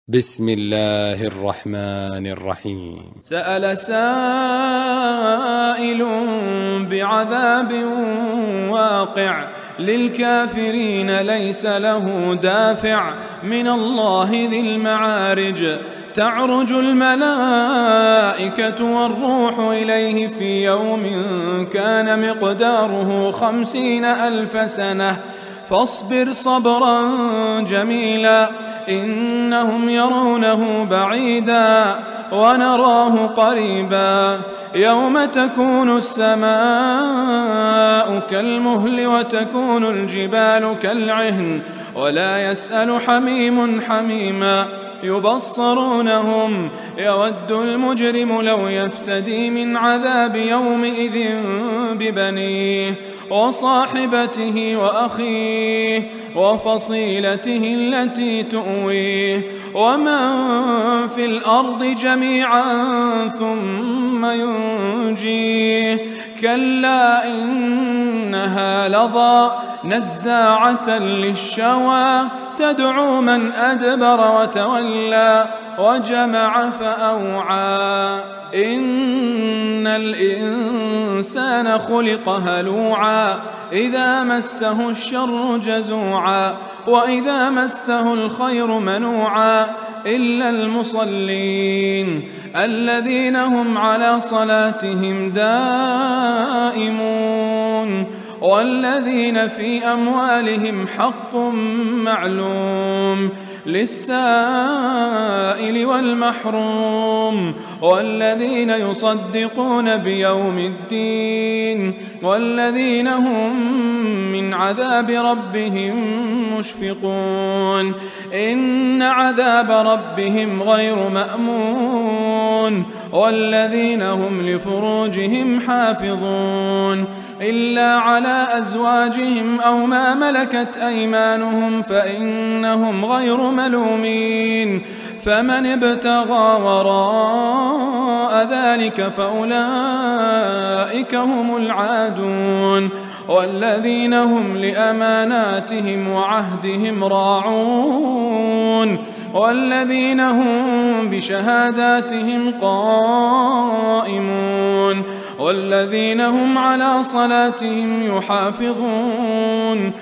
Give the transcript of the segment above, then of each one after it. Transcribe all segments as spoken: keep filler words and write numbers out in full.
بسم الله الرحمن الرحيم. سأل سائل بعذاب واقع للكافرين ليس له دافع من الله ذي المعارج تعرج الملائكة والروح إليه في يوم كان مقداره خمسين ألف سنة فاصبر صبرا جميلا إنهم يرونه بعيدا ونراه قريبا يوم تكون السماء كالمهل وتكون الجبال كالعهن ولا يسأل حميم حميما يبصرونهم يود المجرم لو يفتدي من عذاب يومئذ ببنيه وصاحبته وأخيه وفصيلته التي تؤويه ومن في الأرض جميعا ثم ينجيه كلا إنها لظى نزاعة للشوى تدعو من أدبر وتولى وجمع فأوعى إن الإنسان خلق هلوعا إذا مسه الشر جزوعا وإذا مسه الخير منوعا إلا المصلين الذين هم على صلاتهم دائمون والذين في أموالهم حق معلوم للسائل والمحروم والذين يصدقون بيوم الدين والذين هم من عذاب ربهم مشفقون إن عذاب ربهم غير مأمون والذين هم لفروجهم حافظون إلا على أزواجهم أو ما ملكت أيمانهم فإنهم غير ملومين فمن ابتغى وراء ذلك فأولئك هم العادون والذين هم لأماناتهم وعهدهم راعون والذين هم بشهاداتهم قائمون والذين هم على صلاتهم يحافظون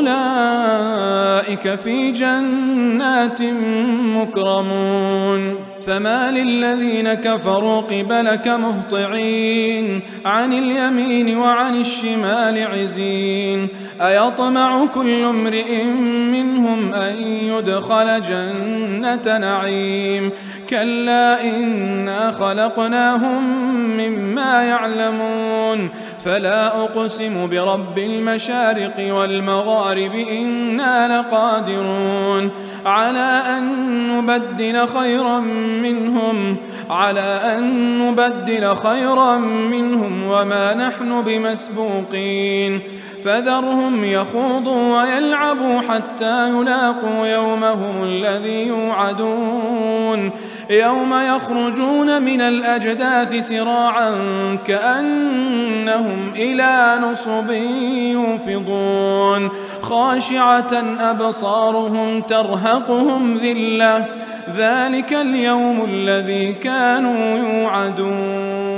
أولئك في جنات مكرمون فما للذين كفروا قبلك مهطعين عن اليمين وعن الشمال عزين أيطمع كل امرئ منهم أن يدخل جنة نعيم كلا إنا خلقناهم مما يعلمون فلا أقسم برب المشارق والمغارب إنا لقادرون على أن نبدل خيرا منهم على أن نبدل خيرا منهم وما نحن بمسبوقين فذرهم يخوضوا ويلعبوا حتى يلاقوا يومهم الذي يوعدون يوم يخرجون من الأجداث سراعا كأنهم إلى نصب يوفضون خاشعة أبصارهم ترهقهم ذلة ذلك اليوم الذي كانوا يوعدون.